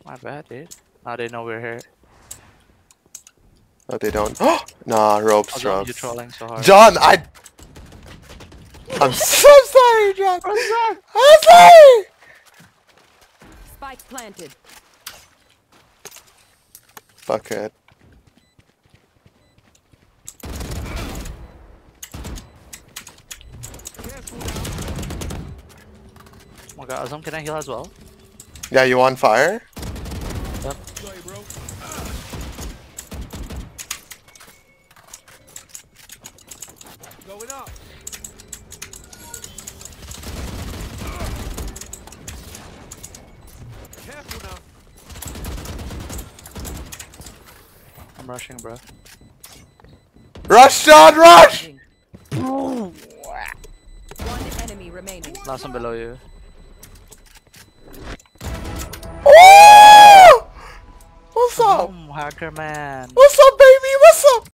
My bad, dude. Now they know we're here. Oh, they don't. Nah, ropes, You're ropes. trolling so hard. John, I'm so sorry, John. I'm sorry. Spike planted. Fuck it. Oh my god, Azam, can I heal as well? Yeah, you on fire? Yep. Sorry, bro. Going up. Careful now. I'm rushing, bro. Rush, John, rush! One enemy remaining. Last one below you. Oh! What's up? Hacker man. What's up, baby? What's up?